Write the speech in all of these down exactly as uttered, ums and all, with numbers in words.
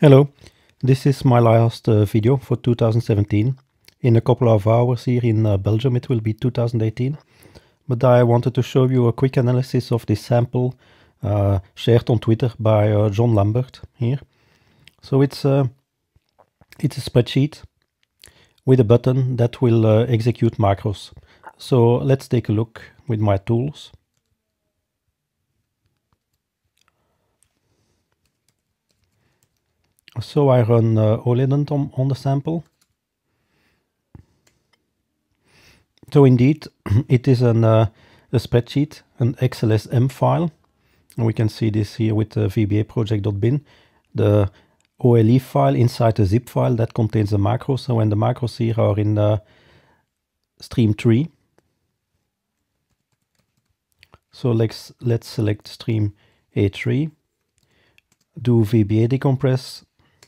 Hello, this is my last uh, video for two thousand seventeen. In a couple of hours here in uh, Belgium it will be two thousand eighteen. But I wanted to show you a quick analysis of this sample uh, shared on Twitter by uh, John Lambert here. So it's, uh, it's a spreadsheet with a button that will uh, execute macros. So let's take a look with my tools. So I run uh, Oledent on, on the sample. So indeed, it is an, uh, a spreadsheet, an X L S M file. And we can see this here with uh, V B A project.bin. The O L E file inside a zip file that contains the macros. So when the macros here are in uh, stream three. So let's, let's select stream A three, do V B A decompress.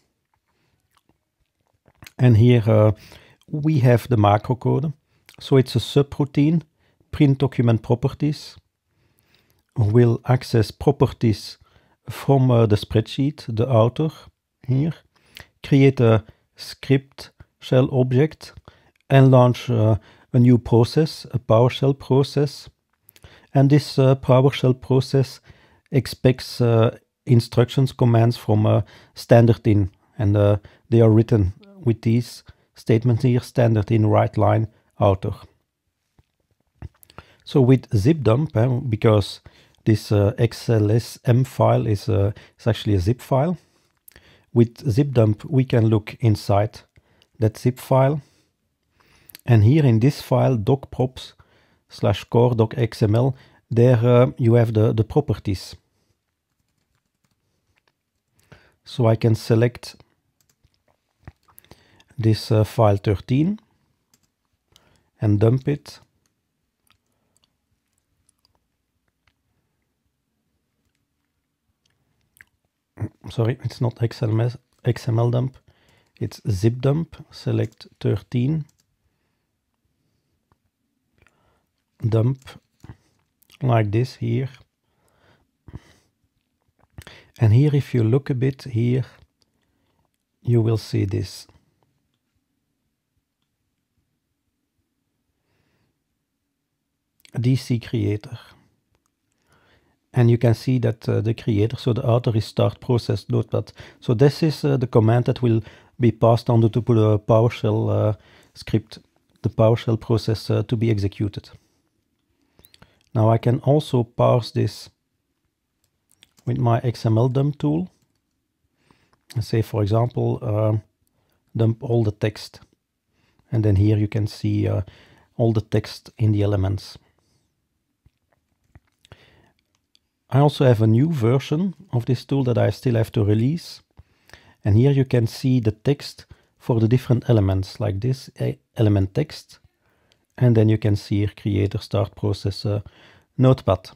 And here uh, we have the macro code. So it's a subroutine, print document properties. Will access properties from uh, the spreadsheet, the author here. Create a script shell object and launch uh, a new process, a PowerShell process. And this uh, PowerShell process expects uh, instructions, commands from uh, standard in. And uh, they are written with these statements here, standard in, write line, author. So with zipdump, eh, because this uh, X L S M file is, uh, is actually a zip file, with zipdump we can look inside that zip file. And here in this file, docprops slash core doc X M L, there uh, you have the, the properties. So I can select this uh, file thirteen and dump it. Sorry, it's not X M L, X M L dump, it's zip dump. Select thirteen, dump like this here. And here, if you look a bit here, you will see this. D C creator. And you can see that uh, the creator, so the author is start process notepad. So this is uh, the command that will be passed on to the PowerShell uh, script, the PowerShell process uh, to be executed. Now I can also parse this with my X M L dump tool. And say, for example, uh, dump all the text. And then here you can see uh, all the text in the elements. I also have a new version of this tool that I still have to release. And here you can see the text for the different elements, like this element text. And then you can see here creator, start process, uh, notepad.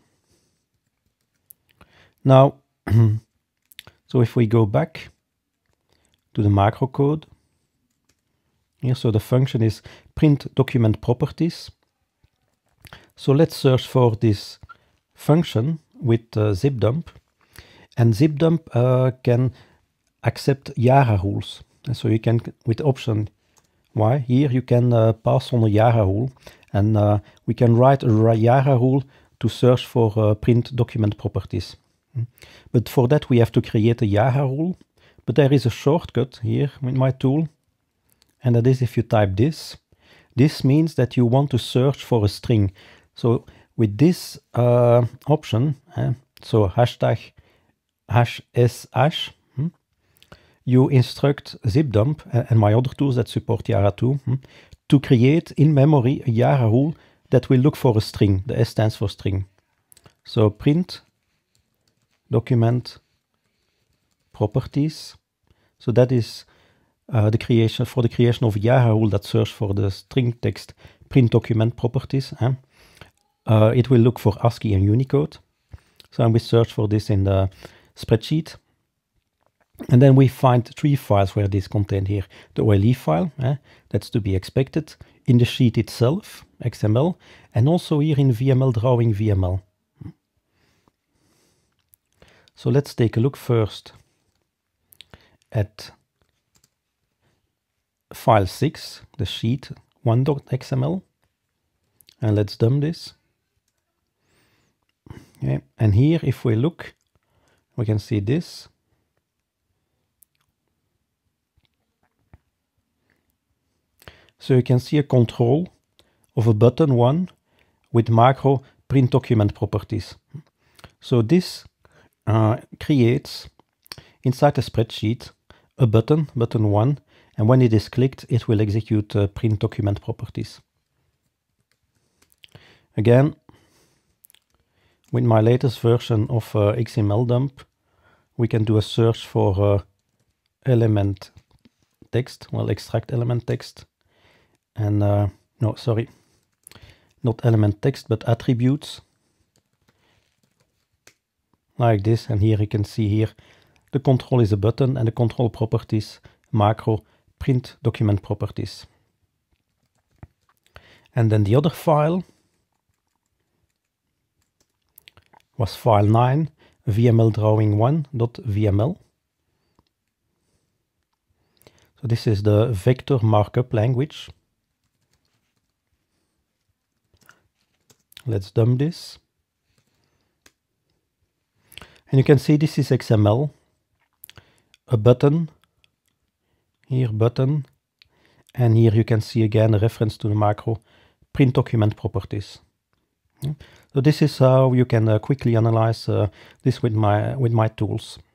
Now, so if we go back to the macro code, here, so the function is print document properties. So let's search for this function with uh, zipdump, and zipdump uh, can accept Yara rules. And so you can, with option Y, here you can uh, pass on a Yara rule, and uh, we can write a Yara rule to search for uh, print document properties. But for that we have to create a Yara rule, but there is a shortcut here with my tool, and that is if you type this. This means that you want to search for a string. So with this uh, option, eh, so hashtag hash s hash, hmm, you instruct zipdump uh, and my other tools that support Yara too, hmm, to create in memory a Yara rule that will look for a string. The S stands for string. So print document properties. So that is uh, the creation for the creation of a Yara rule that search for the string text print document properties. Eh? Uh, it will look for ASCII and Unicode. So we search for this in the spreadsheet. And then we find three files where this contained here. The O L E file, eh, that's to be expected. In the sheet itself, X M L. And also here in V M L, drawing V M L. So let's take a look first at file six, the sheet one dot X M L, and let's dump this. Okay. And here, if we look, we can see this. So you can see a control of a button one with macro print document properties. So this uh, creates inside the spreadsheet a button, button one, and when it is clicked, it will execute uh, print document properties. Again, with my latest version of uh, X M L dump, we can do a search for uh, element text, well, extract element text, and uh, no, sorry, not element text, but attributes, like this. And here you can see here, the control is a button, and the control properties, macro print document properties. And then the other file was file nine, V M L drawing one dot V M L. So this is the vector markup language. Let's dump this. And you can see this is X M L, a button, here button, and here you can see again a reference to the macro print document properties. So this is how you can uh, quickly analyze uh, this with my with my tools.